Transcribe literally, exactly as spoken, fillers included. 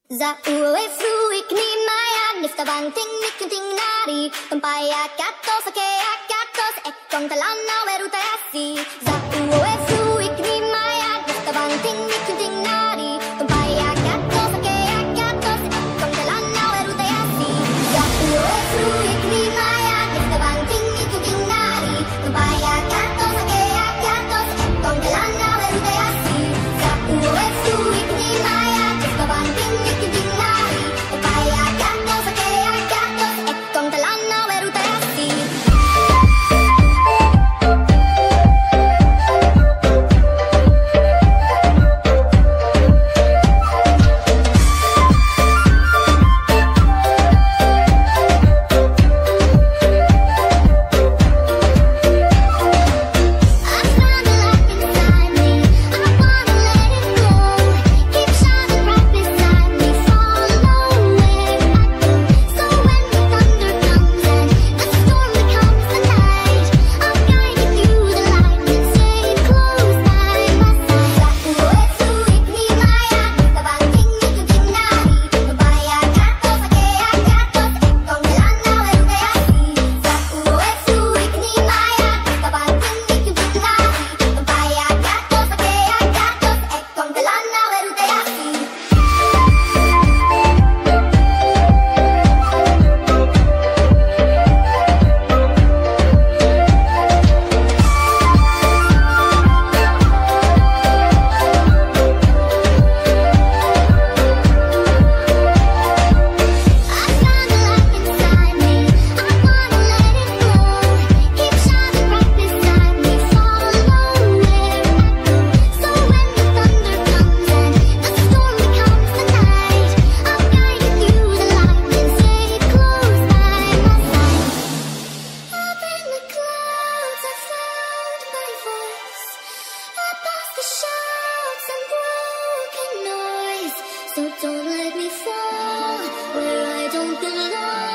Za uwe fruik ni maya nifta bang ting nik ting nari tumpaya kato sake akato e con talana veruta yasi. Za uwe fruik ni maya nifta bang ting nik ting nari tumpaya kato sake akato e con talana veruta yasi. Za uwe fruik ni maya nifta bang ting nik ting nari tumpaya kato sake akato e con talana veruta yasi. Za uwe fruik ni maya nifta bang ting nik ting nari tumpaya kato sake akato e con talana veruta yasi. So don't let me fall where I don't belong.